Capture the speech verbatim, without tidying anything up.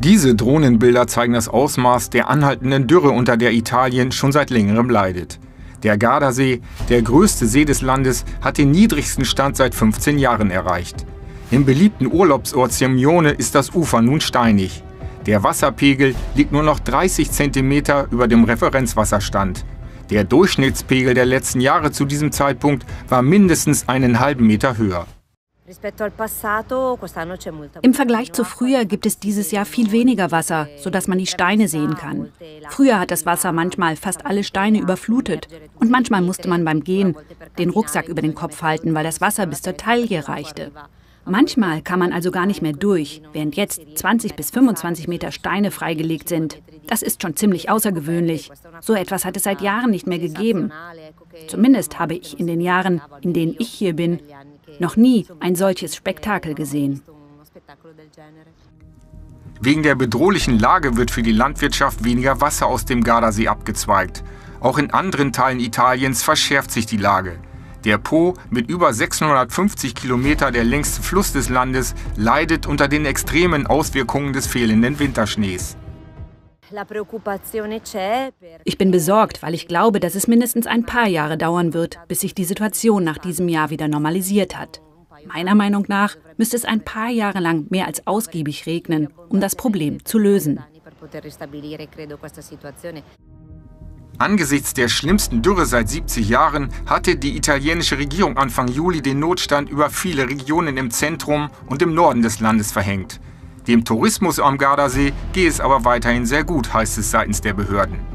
Diese Drohnenbilder zeigen das Ausmaß der anhaltenden Dürre, unter der Italien schon seit längerem leidet. Der Gardasee, der größte See des Landes, hat den niedrigsten Stand seit fünfzehn Jahren erreicht. Im beliebten Urlaubsort Sirmione ist das Ufer nun steinig. Der Wasserpegel liegt nur noch dreißig Zentimeter über dem Referenzwasserstand. Der Durchschnittspegel der letzten Jahre zu diesem Zeitpunkt war mindestens einen halben Meter höher. Im Vergleich zu früher gibt es dieses Jahr viel weniger Wasser, sodass man die Steine sehen kann. Früher hat das Wasser manchmal fast alle Steine überflutet. Und manchmal musste man beim Gehen den Rucksack über den Kopf halten, weil das Wasser bis zur Taille reichte. Manchmal kann man also gar nicht mehr durch, während jetzt zwanzig bis fünfundzwanzig Meter Steine freigelegt sind. Das ist schon ziemlich außergewöhnlich. So etwas hat es seit Jahren nicht mehr gegeben. Zumindest habe ich in den Jahren, in denen ich hier bin, noch nie ein solches Spektakel gesehen. Wegen der bedrohlichen Lage wird für die Landwirtschaft weniger Wasser aus dem Gardasee abgezweigt. Auch in anderen Teilen Italiens verschärft sich die Lage. Der Po, mit über sechshundertfünfzig Kilometer der längste Fluss des Landes, leidet unter den extremen Auswirkungen des fehlenden Winterschnees. Ich bin besorgt, weil ich glaube, dass es mindestens ein paar Jahre dauern wird, bis sich die Situation nach diesem Jahr wieder normalisiert hat. Meiner Meinung nach müsste es ein paar Jahre lang mehr als ausgiebig regnen, um das Problem zu lösen. Angesichts der schlimmsten Dürre seit siebzig Jahren hatte die italienische Regierung Anfang Juli den Notstand über viele Regionen im Zentrum und im Norden des Landes verhängt. Dem Tourismus am Gardasee gehe es aber weiterhin sehr gut, heißt es seitens der Behörden.